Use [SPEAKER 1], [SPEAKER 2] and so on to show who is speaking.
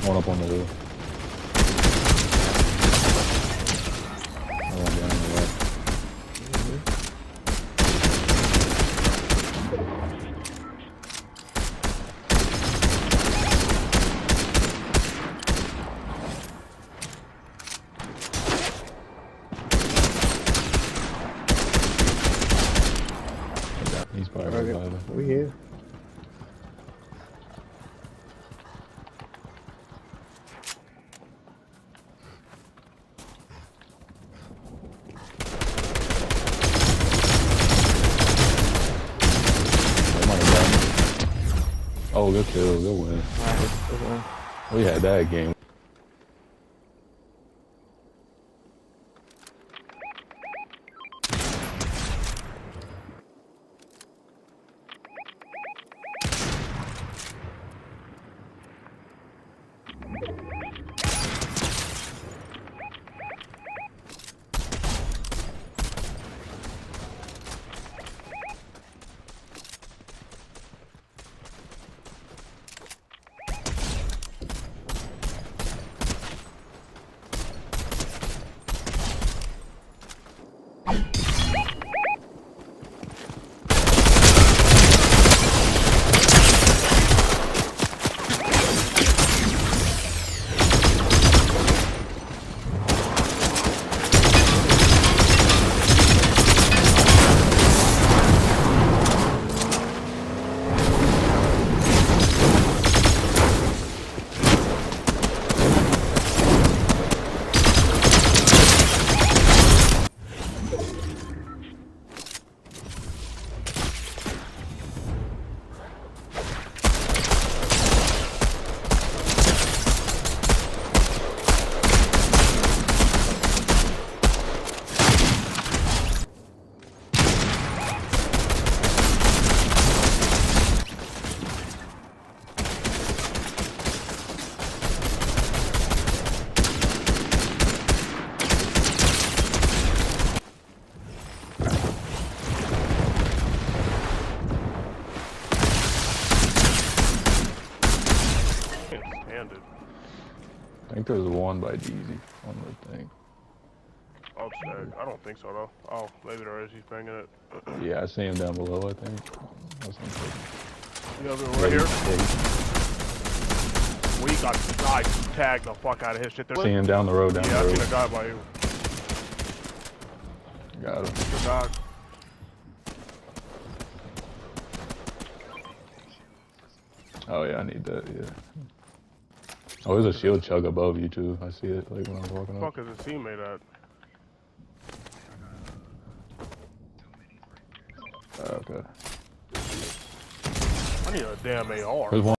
[SPEAKER 1] One up on the hill. One down on the left. He's probably right by them.
[SPEAKER 2] We here.
[SPEAKER 1] Oh, good kill, good win. We had that game. I think there's one by Jeezy on the thing.
[SPEAKER 3] I'll check. I don't think so though. Oh, maybe there is. He's banging it.
[SPEAKER 1] Yeah, I see him down below, I think.
[SPEAKER 3] You have it right here? We got the guy tagged the fuck out of his shit.
[SPEAKER 1] I see him down the road, down the road.
[SPEAKER 3] Yeah, I seen a guy by you.
[SPEAKER 1] Got him.
[SPEAKER 3] Good dog.
[SPEAKER 1] Oh yeah, I need that, yeah. Oh, there's a shield chug above you too. I see it like when I was walking up.
[SPEAKER 3] What the fuck is his teammate at?
[SPEAKER 1] Okay.
[SPEAKER 3] I need a damn AR.
[SPEAKER 1] There's one